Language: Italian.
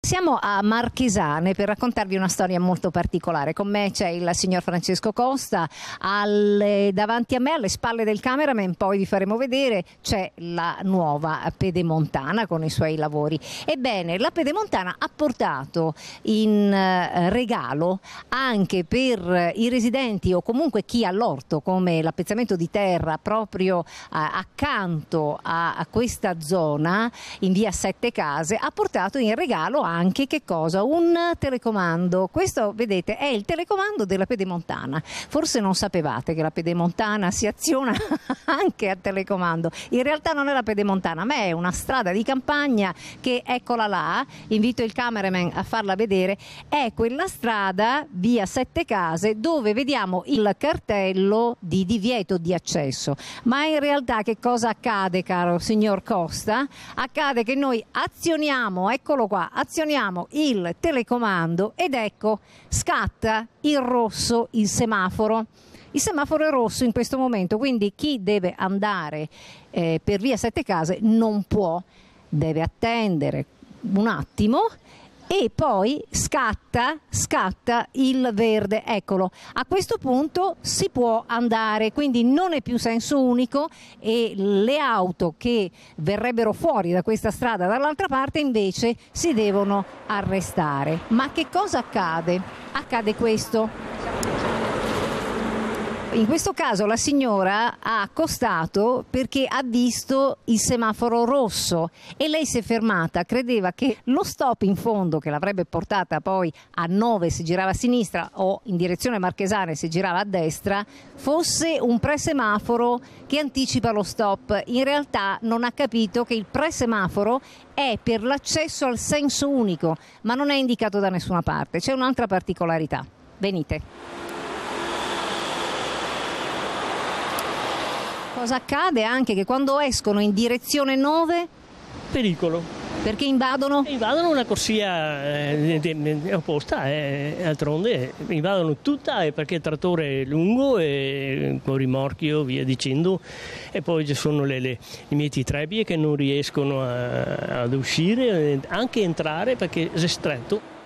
Siamo a Marchesane per raccontarvi una storia molto particolare. Con me c'è il signor Francesco Costa, davanti a me, alle spalle del cameraman, poi vi faremo vedere, c'è la nuova Pedemontana con i suoi lavori. Ebbene, la Pedemontana ha portato in regalo anche per i residenti o comunque chi ha l'orto, come l'appezzamento di terra proprio accanto a questa zona in via Sette Case, ha portato in regalo anche che cosa? Un telecomando. Questo, vedete, è il telecomando della Pedemontana. Forse non sapevate che la Pedemontana si aziona anche a telecomando. In realtà non è la Pedemontana, ma è una strada di campagna che, eccola là, invito il cameraman a farla vedere, è quella strada via Sette Case dove vediamo il cartello di divieto di accesso. Ma in realtà che cosa accade, caro signor Costa? Accade che noi azioniamo, eccolo qua, azioniamo il telecomando ed ecco, scatta il rosso, il semaforo. Il semaforo è rosso in questo momento, quindi chi deve andare per via Sette Case non può, deve attendere un attimo e poi scatta il verde, eccolo. A questo punto si può andare, quindi non è più senso unico e le auto che verrebbero fuori da questa strada dall'altra parte invece si devono arrestare. Ma che cosa accade? Accade questo. In questo caso la signora ha accostato perché ha visto il semaforo rosso e lei si è fermata, credeva che lo stop in fondo, che l'avrebbe portata poi a 9 se girava a sinistra o in direzione Marchesane se girava a destra, fosse un presemaforo che anticipa lo stop. In realtà non ha capito che il presemaforo è per l'accesso al senso unico, ma non è indicato da nessuna parte. C'è un'altra particolarità. Venite. Cosa accade anche che quando escono in direzione 9? Pericolo. Perché invadono? Invadono una corsia opposta, d'altronde invadono tutta perché il trattore è lungo e con rimorchio via dicendo e poi ci sono le mieti trebbie che non riescono ad uscire, anche entrare perché è stretto.